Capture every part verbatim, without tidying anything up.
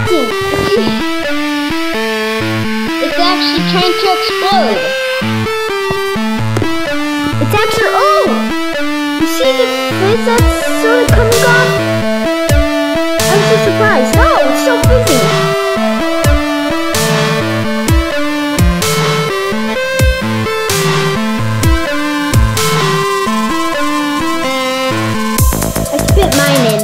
erupting. It's actually trying to explode. It's actually, oh! You see the fizz that's sort of coming off? I'm so surprised. Oh, it's so fizzy. I spit mine in.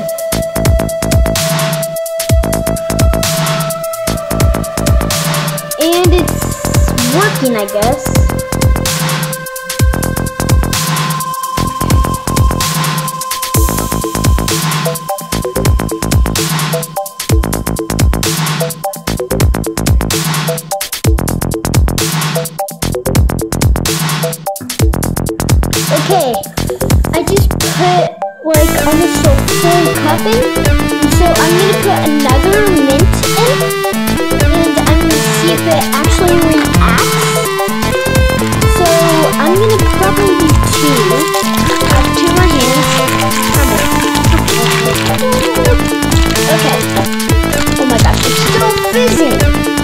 And it's working, I guess. Okay, I just put like almost a full cup in, so I'm gonna put another mint in, and I'm gonna see if it actually reacts. So I'm gonna probably do two. I have two more hands. Okay. Oh my gosh, it's still fizzing.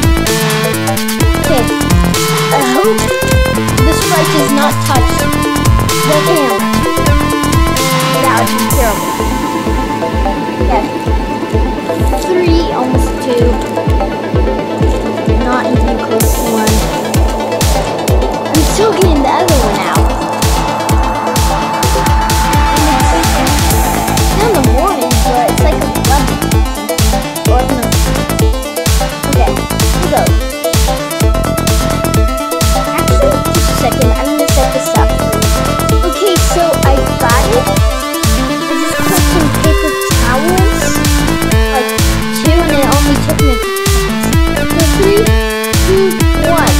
Okay. I hope the Sprite does not touch the camera. That would be terrible. Okay. Three, almost two. Not even close to one. I'm still getting the other one out. It's in the morning, but it's like eleven. eleven. Okay, here we go. Actually, just a second. I'm gonna set this up. Okay, so I got it. I just put some paper towels, like two, and it only took me a couple seconds. So three, two, one.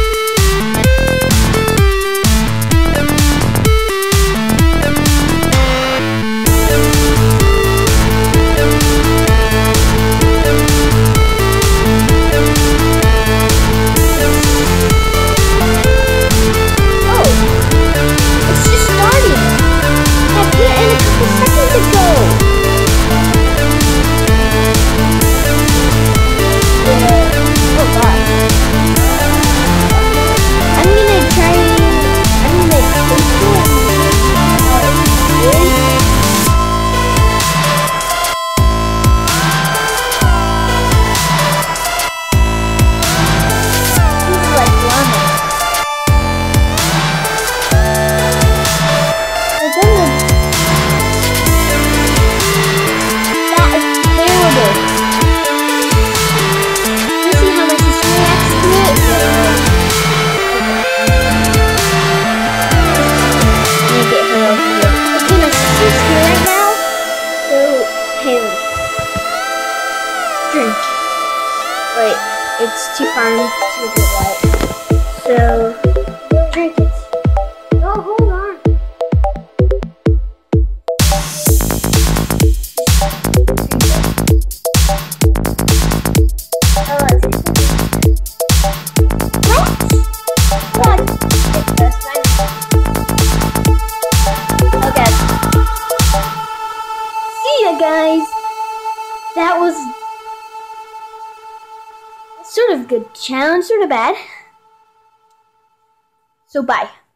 Drink. Wait, it's too far to get right. So, drink it. Oh, hold on. Oh, it's what? What? It's just fine. Okay. See ya, guys. That was sort of good challenge, sort of bad. So bye.